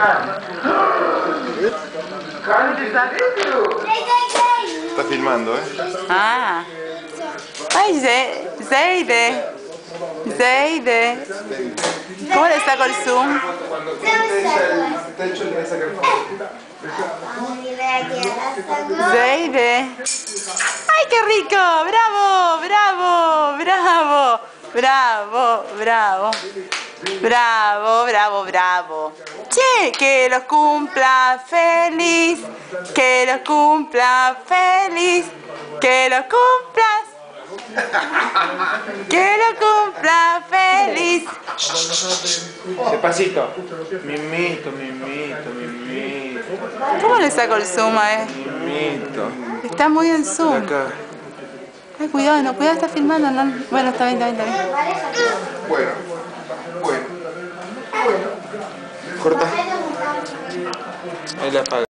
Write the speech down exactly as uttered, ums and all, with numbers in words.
Está filmando, ¿eh? Ah. Ay, Ze- Zeide. Zeide. ¿Cómo le saco el zoom? Zeide. ¡Ay, qué rico! ¡Bravo! ¡Bravo! ¡Bravo! ¡Bravo! ¡Bravo! ¡Bravo! ¡Bravo! ¡Bravo! ¡Che! ¡Que los cumpla feliz! ¡Que los cumpla feliz! ¡Que los cumplas! ¡Que lo cumpla feliz! Despacito. Mimito, mimito, mimito. ¿Cómo le saco el zoom a él? Mimito. Está muy en zoom. Acá. Ay, cuidado, no, cuidado, está filmando. No. Bueno, está bien, está bien, está bien. Bueno, bueno. Corta. Ahí la apaga.